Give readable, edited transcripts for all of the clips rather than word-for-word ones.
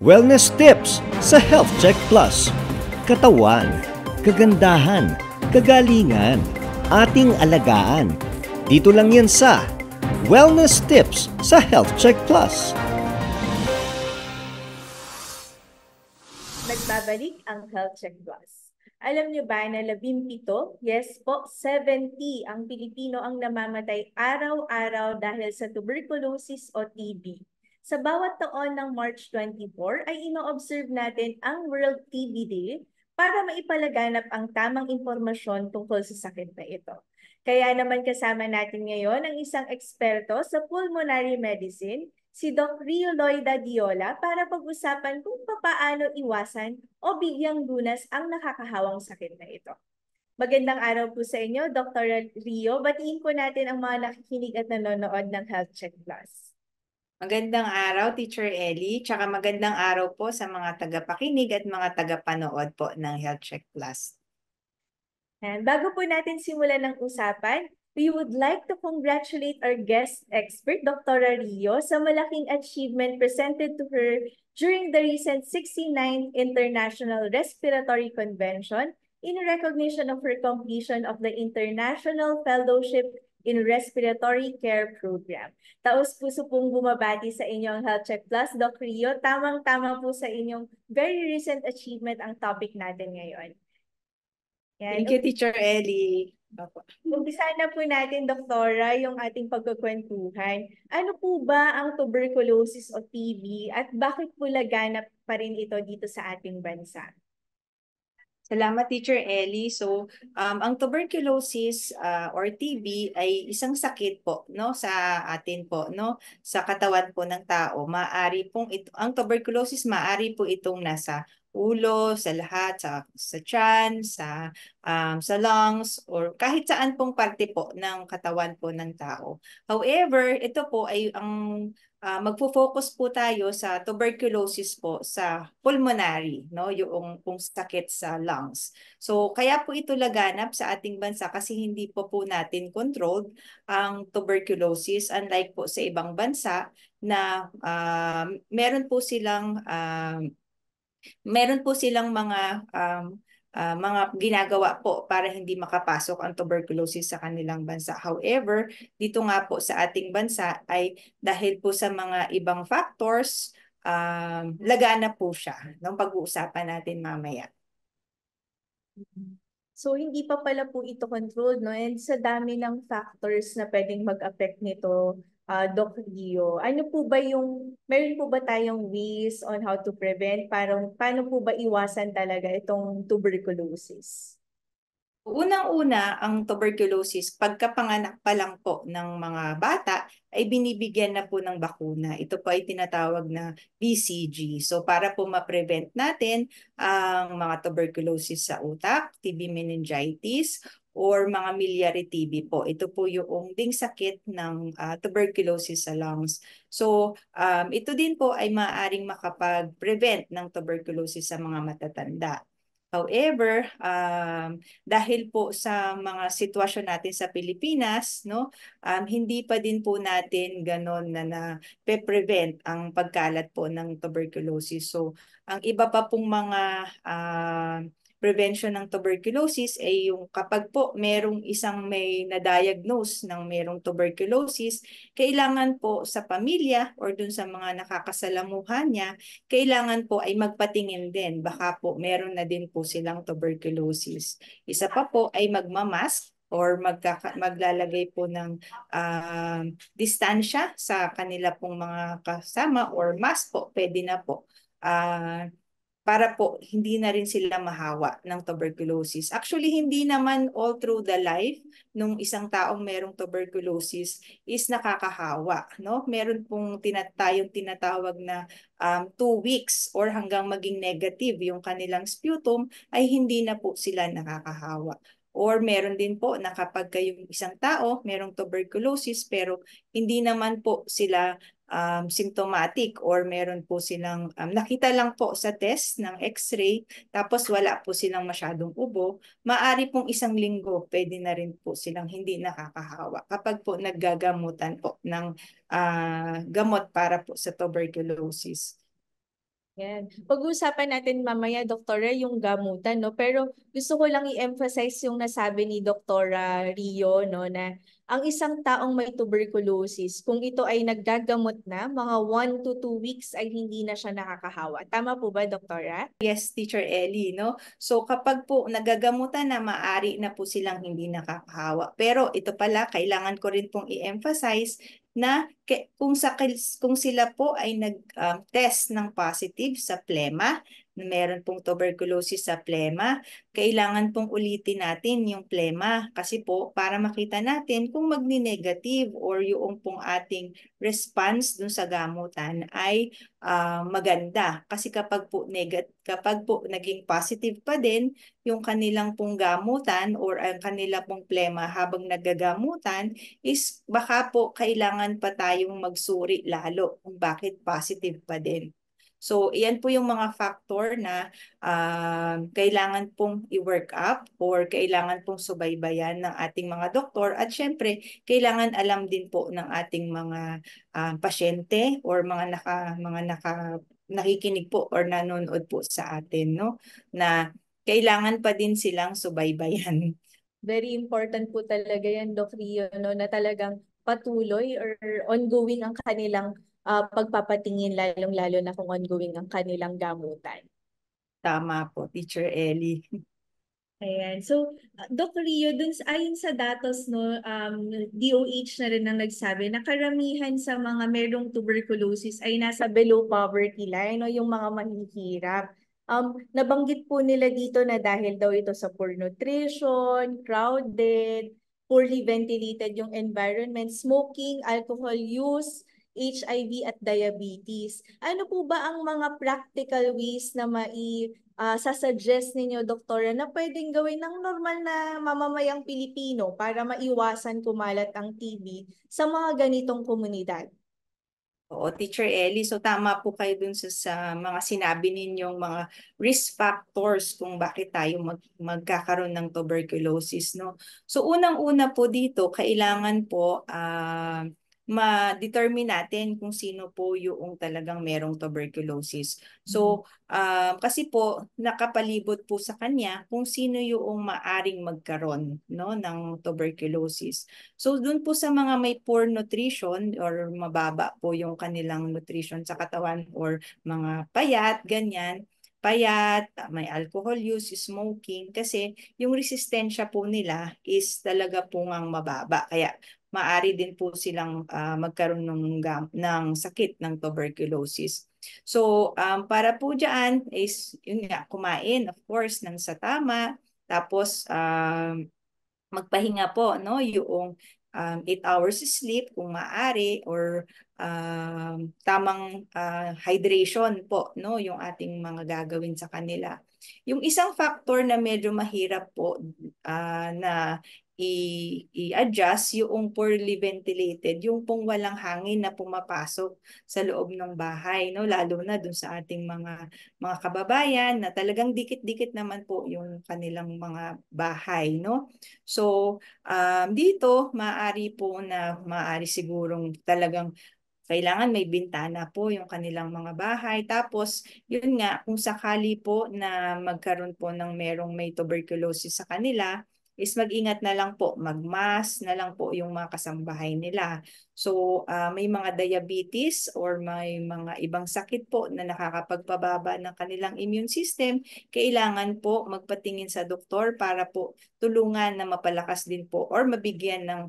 Wellness tips sa Health Check Plus. Katawan, kagandahan, kagalingan, ating alagaan. Dito lang yan sa Wellness tips sa Health Check Plus. Nagbabalik ang Health Check Plus. Alam niyo ba na 17, yes po, 70 ang Pilipino ang namamatay araw-araw dahil sa tuberculosis o TB. Sa bawat taon ng March 24 ay ino-observe natin ang World TB Day para maipalaganap ang tamang impormasyon tungkol sa sakit na ito. Kaya naman kasama natin ngayon ang isang eksperto sa pulmonary medicine, si Doc Rio Loida Diola, para pag-usapan kung paano iwasan o bigyang lunas ang nakakahawang sakit na ito. Magandang araw po sa inyo, Dr. Rio. Batiin po natin ang mga nakikinig at nanonood ng Health Check Plus. Magandang araw, Teacher Ellie. Tsaka magandang araw po sa mga tagapakinig at mga tagapanood po ng Health Check Plus. And bago po natin simulan ng usapan, we would like to congratulate our guest expert, Dr. Rio, sa malaking achievement presented to her during the recent 69th International Respiratory Convention in recognition of her completion of the International Fellowship in Respiratory Care Program. Taos-puso pong bumabati sa inyong Health Check Plus, Doc Rio. Tamang-tama po sa inyong very recent achievement ang topic natin ngayon. Thank you, Teacher Ellie. Umpisa na po natin, Doktora, yung ating pagkukwentuhan. Ano po ba ang tuberculosis o TB at bakit po laganap pa rin ito dito sa ating bansa? Salamat, Teacher Ellie. So, ang tuberculosis or TB ay isang sakit po, no, sa atin po, no, sa katawan po ng tao. Ang tuberculosis maaari po itong nasa ulo, sa lahat, sa tiyan, sa lungs, or kahit saan pong parte po ng katawan po ng tao. However, ito po ay magfo-focus po tayo sa tuberculosis po sa pulmonary, no, yung pong sakit sa lungs. So kaya po ito laganap sa ating bansa kasi hindi po natin controlled ang tuberculosis, unlike po sa ibang bansa na meron po silang mga ginagawa po para hindi makapasok ang tuberculosis sa kanilang bansa. However, dito nga po sa ating bansa ay dahil po sa mga ibang factors, lagana po siya ng pag-uusapan natin mamaya. So, hindi pa pala po ito controlled, no? And sa dami ng factors na pwedeng mag-affect nito, Doc Rio, meron po ba tayong ways on how to prevent? Paano po ba iwasan talaga itong tuberculosis? Unang-una, ang tuberculosis, pagkapanganak pa lang po ng mga bata, ay binibigyan na po ng bakuna. Ito po ay tinatawag na BCG. So para po ma-prevent natin ang mga tuberculosis sa utak, TB meningitis, or mga miliary TB po. Ito po yung ding sakit ng tuberculosis sa lungs. So ito din po ay maaaring makapag-prevent ng tuberculosis sa mga matatanda. However, dahil po sa mga sitwasyon natin sa Pilipinas, no, hindi pa din po natin ganon na prevent ang pagkalat po ng tuberculosis. So, ang iba pa pong mga prevention ng tuberculosis ay yung kapag po merong isang may na-diagnose ng merong tuberculosis, kailangan po sa pamilya or dun sa mga nakakasalamuhan niya, kailangan po ay magpatingin din. Baka po meron na din po silang tuberculosis. Isa pa po ay magmamask or maglalagay po ng distansya sa kanila pong mga kasama, or mask po, pwede na po. Para po hindi na rin sila mahawa ng tuberculosis. Actually, hindi naman all through the life nung isang taong merong tuberculosis is nakakahawa, no? Meron pong tayong tinatawag na 2 weeks or hanggang maging negative yung kanilang sputum, ay hindi na po sila nakakahawa. Or meron din po na kapag kayong isang tao merong tuberculosis pero hindi naman po sila symptomatic, or meron po silang nakita lang po sa test ng x-ray tapos wala po silang masyadong ubo, maaari pong 1 linggo pwede na rin po silang hindi nakakahawa kapag po naggagamutan po ng gamot para po sa tuberculosis. Yan. Pag-uusapan natin mamaya, Doktora, yung gamutan, no? Pero gusto ko lang i-emphasize yung nasabi ni Doktora Rio, no, na ang isang taong may tuberculosis, kung ito ay naggagamot na, mga 1 to 2 weeks ay hindi na siya nakakahawa. Tama po ba, Doktora? Yes, Teacher Ellie, no? So kapag po nagagamutan na, maaari na po silang hindi nakakahawa. Pero ito pala, kailangan ko rin pong i-emphasize na kung sila po ay nag-test ng positive sa plema, na meron pong tuberculosis sa plema, kailangan pong ulitin natin yung plema kasi po para makita natin kung magni-negative or yung pong ating response dun sa gamutan ay maganda. Kasi kapag po naging positive pa din yung kanilang pong gamutan or ang kanila pong plema habang naggagamutan, is baka po kailangan pa tayong magsuri lalo kung bakit positive pa din. So, iyan po yung mga factor na kailangan pong i-work up or kailangan pong subaybayan ng ating mga doktor, at syempre, kailangan alam din po ng ating mga pasyente or nakikinig po or nanonood po sa atin, no? Na kailangan pa din silang subaybayan. Very important po talaga yan, Doc Rio, no, na talagang patuloy or ongoing ang kanilang pagpapatingin, lalong-lalo na kung ongoing ang kanilang gamutan. Tama po, Teacher Ellie. Ayan. So, Doc Rio, ayon sa datos, no, DOH na rin ang nagsabi na karamihan sa mga merong tuberculosis ay nasa below poverty line, no, yung mga mahihirap. Nabanggit po nila dito na dahil daw ito sa poor nutrition, crowded, poorly ventilated yung environment, smoking, alcohol use, HIV at diabetes. Ano po ba ang mga practical ways na sasuggest ninyo, Doktora, na pwedeng gawin ng normal na mamamayang Pilipino para maiwasan kumalat ang TB sa mga ganitong komunidad? Oo, Teacher Ellie, so tama po kayo dun sa mga sinabi ninyong mga risk factors kung bakit tayo magkakaroon ng tuberculosis, no? So unang-una po dito, kailangan po ma-determine natin kung sino po yung talagang merong tuberculosis. So kasi po nakapalibot po sa kanya kung sino yung maaring magkaroon, no, ng tuberculosis. So dun po sa mga may poor nutrition or mababa po yung kanilang nutrition sa katawan or mga payat, ganyan, payat, may alcohol use, smoking, kasi yung resistensya po nila is talaga po ngang mababa. Kaya maari din po silang magkaroon ng sakit ng tuberculosis. So, para po dyan is, yun nga, kumain, of course, ng sa tama, tapos magpahinga po, no, yung 8 hours sleep kung maaari, or tamang hydration po, no, yung ating mga gagawin sa kanila. Yung isang factor na medyo mahirap po na i-adjust, yung poorly ventilated, yung pong walang hangin na pumapasok sa loob ng bahay, no, lalo na dun sa ating mga kababayan na talagang dikit-dikit naman po yung kanilang mga bahay, no. So dito maaari sigurong talagang kailangan may bintana po yung kanilang mga bahay. Tapos, yun nga, kung sakali po na magkaroon po ng merong may tuberculosis sa kanila, is mag-ingat na lang po, mag-mask na lang po yung mga kasambahay nila. So, may mga diabetes or may mga ibang sakit po na nakakapagpababa ng kanilang immune system, kailangan po magpatingin sa doktor para po tulungan na mapalakas din po or mabigyan ng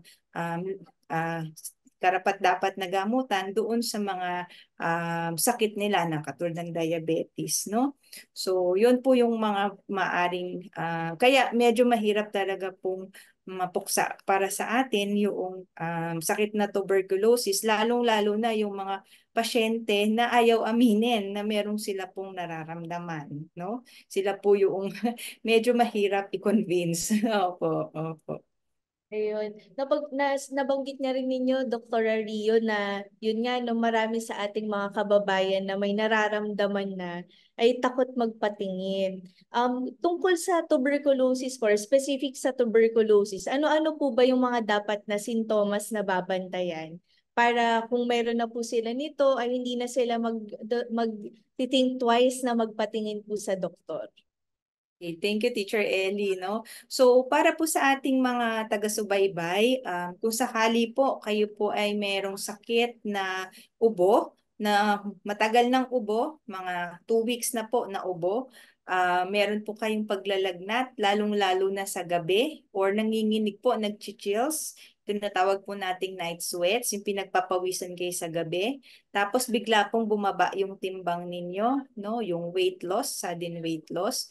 karapat-dapat na gamutan doon sa mga sakit nila na katulad ng diabetes, no? So, yun po yung mga maaring, kaya medyo mahirap talaga pong mapuksa para sa atin yung sakit na tuberculosis, lalong-lalo na yung mga pasyente na ayaw aminin na meron sila pong nararamdaman, no? Sila po yung medyo mahirap i-convince. Opo, opo. Ayun. Nabanggit niya rin ninyo, Dr. Rio, na yun nga, no, marami sa ating mga kababayan na may nararamdaman na ay takot magpatingin. Tungkol sa tuberculosis or specific sa tuberculosis, ano-ano po ba yung mga dapat na sintomas na babantayan para kung meron na po sila nito ay hindi na sila mag-think twice na magpatingin po sa doktor. Okay, thank you, Teacher Ellie, no? So, para po sa ating mga taga-subaybay, kung sakali po kayo po ay merong sakit na ubo, na matagal ng ubo, mga 2 weeks na po na ubo, meron po kayong paglalagnat, lalong-lalo na sa gabi, or nanginginig po, nag-chills, tinatawag po nating night sweats, yung pinagpapawisan kayo sa gabi. Tapos bigla pong bumaba yung timbang ninyo, no? Yung weight loss, sudden weight loss.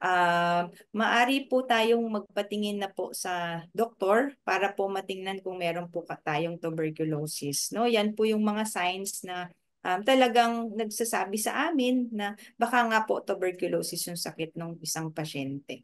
Maari po tayong magpatingin na po sa doktor para po matingnan kung meron po tayong tuberculosis. No? Yan po yung mga signs na talagang nagsasabi sa amin na baka nga po tuberculosis yung sakit ng isang pasyente.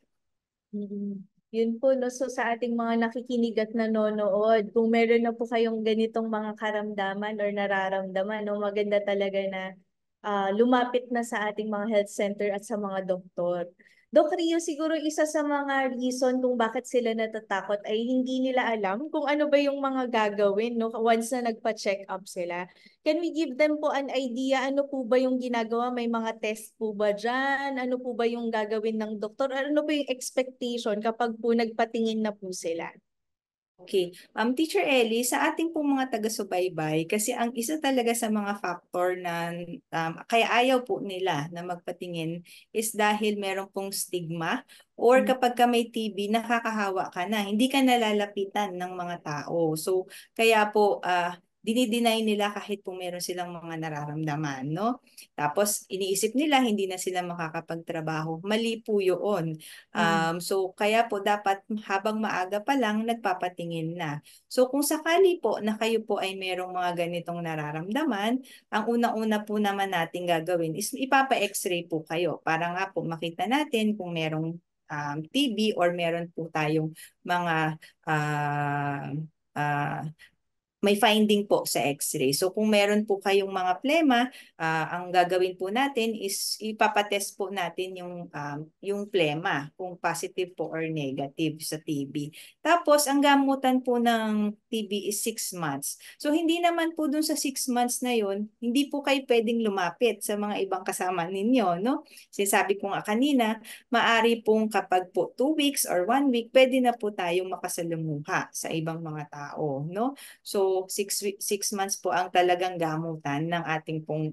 Yun po, no? So sa ating mga nakikinig at nanonood, kung meron na po kayong ganitong mga karamdaman or nararamdaman, no, maganda talaga na lumapit na sa ating mga health center at sa mga doktor. Doc Rio, siguro isa sa mga reason kung bakit sila natatakot ay hindi nila alam kung ano ba yung mga gagawin, no, once na nagpa-check up sila. Can we give them po an idea? Ano po ba yung ginagawa? May mga test po ba dyan? Ano po ba yung gagawin ng doktor? Ano po yung expectation kapag po nagpatingin na po sila? Okay. Teacher Ellie, sa ating pong mga taga-subaybay, kasi ang isa talaga sa mga factor na kaya ayaw po nila na magpatingin is dahil meron pong stigma or kapag ka may TB, nakakahawa ka na, hindi ka nalalapitan ng mga tao. So, kaya po, dinideny nila kahit po meron silang mga nararamdaman, no? Tapos, iniisip nila hindi na sila makakapagtrabaho. Mali po yun. So, kaya po dapat habang maaga pa lang, nagpapatingin na. So, kung sakali po na kayo po ay merong mga ganitong nararamdaman, ang unang-una po naman natin gagawin is ipapa-x-ray po kayo para nga po makita natin kung merong TB or meron po tayong mga uh, uh, may finding po sa x-ray. So kung meron po kayong mga plema, ang gagawin po natin is ipapatest po natin yung plema, kung positive po or negative sa TB. Tapos ang gamutan po ng TB is 6 months. So hindi naman po dun sa 6 months na yun, hindi po kayo pwedeng lumapit sa mga ibang kasama ninyo, no? Sinasabi ko nga kanina, maari pong kapag po 2 weeks or 1 week, pwede na po tayong makasalamuha sa ibang mga tao, no? So, 6 months po ang talagang gamutan ng ating pong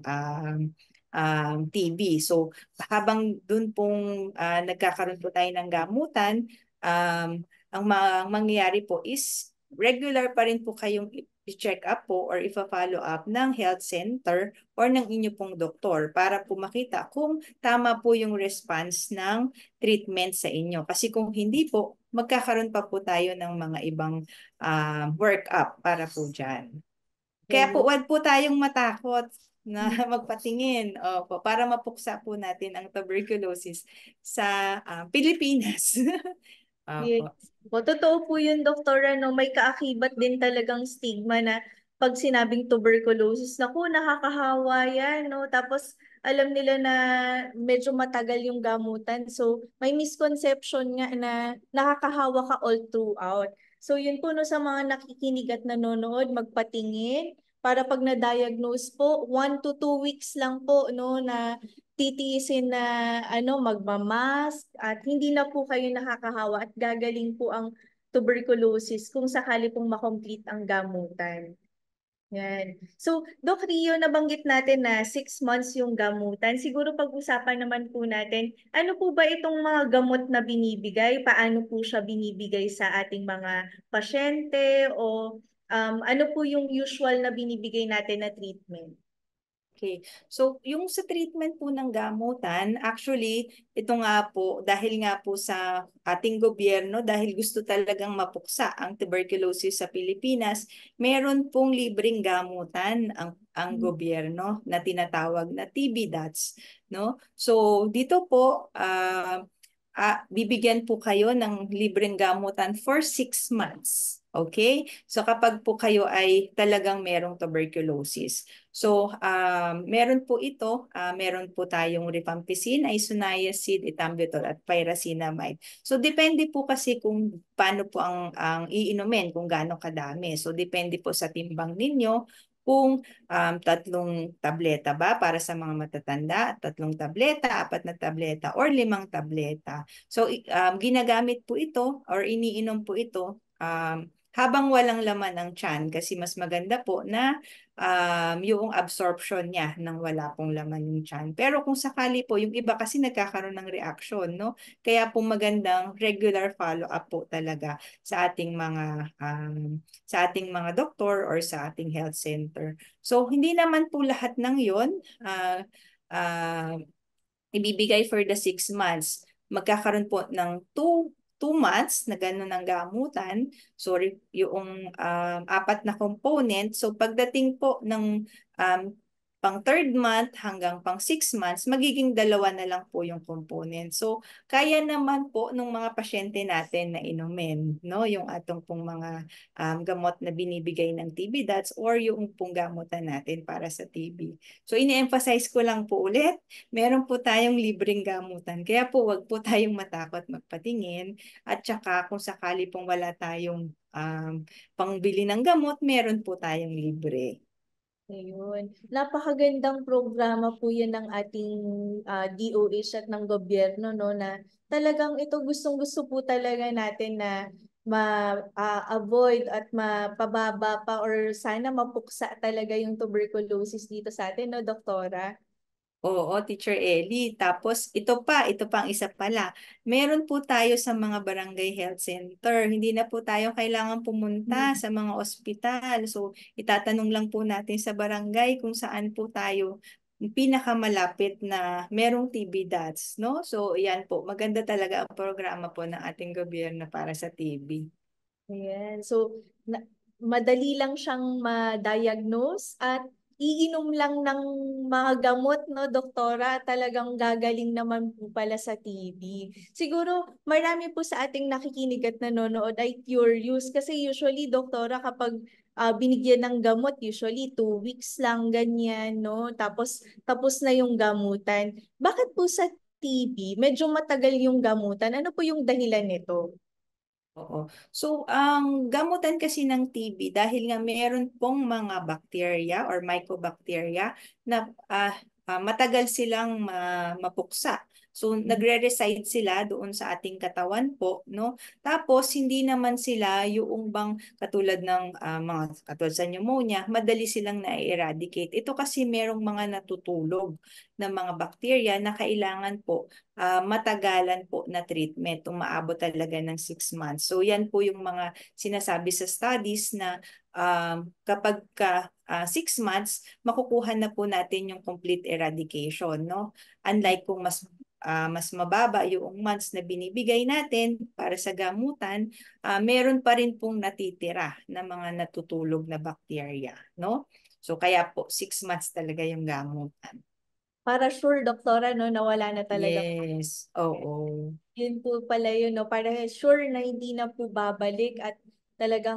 TB. So, habang dun pong nagkakaroon po tayo ng gamutan, ang mangyayari po is regular pa rin po kayong i-check up po or ipa-follow up ng health center or ng inyo pong doktor para po makita kung tama po yung response ng treatment sa inyo. Kasi kung hindi po, magkakaroon pa po tayo ng mga ibang workup para po dyan. Kaya po, wag po tayong matakot na magpatingin para mapuksa po natin ang tuberculosis sa Pilipinas. Yes. Totoo po yun, doktora, no? May kaakibat din talagang stigma na pag sinabing tuberculosis, naku, nakakahawa yan, no? Tapos alam nila na medyo matagal yung gamutan. So may misconception nga na nakakahawa ka all throughout. So yun po, no, sa mga nakikinig at nanonood, magpatingin para pag na-diagnose po, 1 to 2 weeks lang po, no, na titiisin na magmamask at hindi na po kayo nakakahawa at gagaling po ang tuberculosis kung sakali pong makomplete ang gamutan. Yan. So, Doc Rio, nabanggit natin na 6 months yung gamutan. Siguro pag-usapan naman po natin, ano po ba itong mga gamot na binibigay? Paano po siya binibigay sa ating mga pasyente? O ano po yung usual na binibigay natin na treatment? Okay. So, yung sa treatment po ng gamutan, actually, ito nga po, dahil nga po sa ating gobyerno, dahil gusto talagang mapuksa ang tuberculosis sa Pilipinas, meron pong libreng gamutan ang gobyerno na tinatawag na TB DATS, no? So, dito po, bibigyan po kayo ng libreng gamutan for 6 months. Okay? So kapag po kayo ay talagang merong tuberculosis. So meron po ito, meron po tayong rifampicin, isoniazid, ethambutol at pyrazinamide. So depende po kasi kung paano po ang iinumin, kung gaano kadami. So depende po sa timbang ninyo kung 3 tableta ba para sa mga matatanda, 3 tableta, 4 na tableta, or 5 tableta. So ginagamit po ito or iniinom po ito habang walang laman ang tiyan kasi mas maganda po na yung absorption niya nang wala pong laman yung tiyan. Pero kung sakali po, yung iba kasi nagkakaroon ng reaction, no? Kaya po magandang regular follow-up po talaga sa ating mga doktor or sa ating health center. So hindi naman po lahat ng yon uh, ibibigay for the 6 months. Magkakaroon po ng 2 months na gano'n ng gamutan. Sorry, yung 4 na component. So pagdating po ng pang 3rd month hanggang pang 6 months, magiging 2 na lang po yung component. So kaya naman po ng mga pasyente natin na inumin, no? Yung atong pong mga gamot na binibigay ng TB DOTS or yung pong gamutan natin para sa TB. So ini-emphasize ko lang po ulit, meron po tayong libreng gamutan. Kaya po wag po tayong matakot magpatingin. At saka kung sakali pong wala tayong pangbili ng gamot, meron po tayong libre. Ayun. Napakagandang programa po yan ng ating DOH at ng gobyerno, no, na talagang ito gustong-gusto po talaga natin na ma-avoid at mapababa pa or sana mapuksa talaga yung tuberculosis dito sa atin, no, Doktora? Oo, Teacher Ellie. Tapos ito pa ang isa pala. Meron po tayo sa mga barangay health center. Hindi na po tayo kailangan pumunta sa mga ospital. So itatanong lang po natin sa barangay kung saan po tayo pinakamalapit na merong TB DOTS, no? So yan po, maganda talaga ang programa po ng ating gobyerno para sa TB. Ayan. So, madali lang siyang ma-diagnose at iinom lang ng mga gamot, no, doktora, talagang gagaling naman po pala sa TB. Siguro, marami po sa ating nakikinig at nanonood ay curious kasi usually, doktora, kapag binigyan ng gamot, usually 2 weeks lang, ganyan, no? Tapos na yung gamutan. Bakit po sa TB, medyo matagal yung gamutan? Ano po yung dahilan nito? Oo. So, ang gamutan kasi ng TB dahil nga meron pong mga bacteria or mycobacteria na matagal silang mapuksa. So, nagre-reside sila doon sa ating katawan po, no? Tapos, hindi naman sila yung bang katulad ng mga katulad sa pneumonia, madali silang na-eradicate. Ito kasi merong mga natutulog na mga bacteria na kailangan po matagalan po na treatment, umaabot talaga ng 6 months. So yan po yung mga sinasabi sa studies na kapag 6 months, makukuha na po natin yung complete eradication, no? Unlike kung mas mababa yung months na binibigay natin para sa gamutan, meron pa rin pong natitira na mga natutulog na bacteria, no? So kaya po 6 months talaga yung gamutan. Para sure, doktora, no, nawala na talaga. Yes, oo. Yun po pala yun, no, para sure na hindi na po babalik at talagang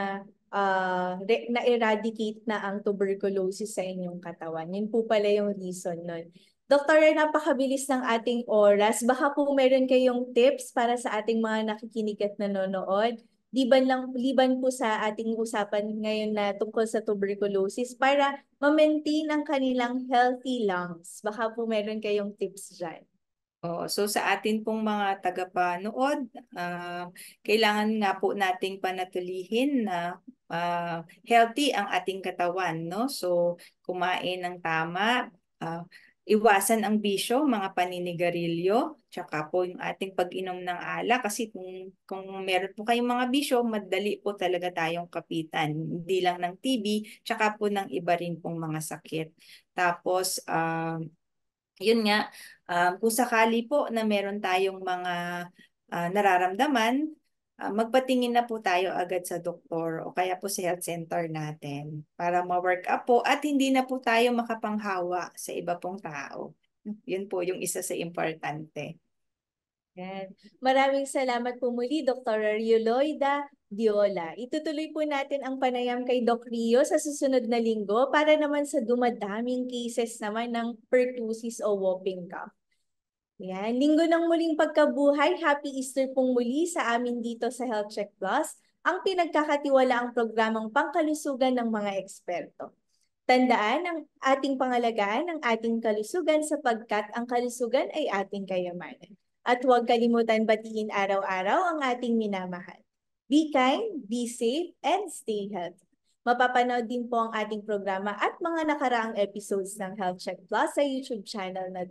na-eradicate na ang tuberculosis sa inyong katawan. Yun po pala yung reason nun. Doktor, napakabilis ng ating oras. Baka po meron kayong tips para sa ating mga nakikinig at nanonood. Liban po sa ating usapan ngayon na tungkol sa tuberculosis para ma-maintain ang kanilang healthy lungs. Baka po meron kayong tips dyan. Oo, so sa atin pong mga tagapanood, kailangan nga po nating panatulihin na healthy ang ating katawan, no? So kumain ng tama, iwasan ang bisyo, mga paninigarilyo, tsaka po yung ating pag-inom ng alak kasi kung meron po kayong mga bisyo, madali po talaga tayong kapitan, hindi lang ng TB, tsaka po ng iba rin pong mga sakit. Tapos yun nga, kung sakali po na meron tayong mga nararamdaman, magpatingin na po tayo agad sa doktor o kaya po sa health center natin para ma-work up po at hindi na po tayo makapanghawa sa iba pong tao. Yun po yung isa sa importante. Yan. Maraming salamat po muli, Dr. Arieloida Diola. Itutuloy po natin ang panayam kay Doc Rio sa susunod na linggo para naman sa dumadaming cases naman ng pertussis o whooping cough. Yan. Linggo ng muling pagkabuhay. Happy Easter pong muli sa amin dito sa Health Check Plus, ang pinagkakatiwalaang programang pangkalusugan ng mga eksperto. Tandaan ang ating pangalagaan ng ating kalusugan sapagkat ang kalusugan ay ating kayamanan. At huwag kalimutan batiin araw-araw ang ating minamahal. Be kind, be safe, and stay healthy. Mapapanood din po ang ating programa at mga nakaraang episodes ng Health Check Plus sa YouTube channel na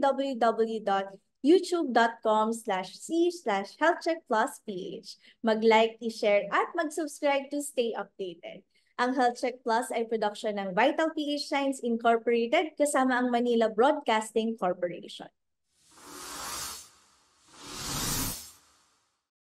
www.youtube.com/c/healthcheckplusph. Mag-like, i-share at mag-subscribe to stay updated. Ang Health Check Plus ay production ng Vital PH Science Incorporated kasama ang Manila Broadcasting Corporation.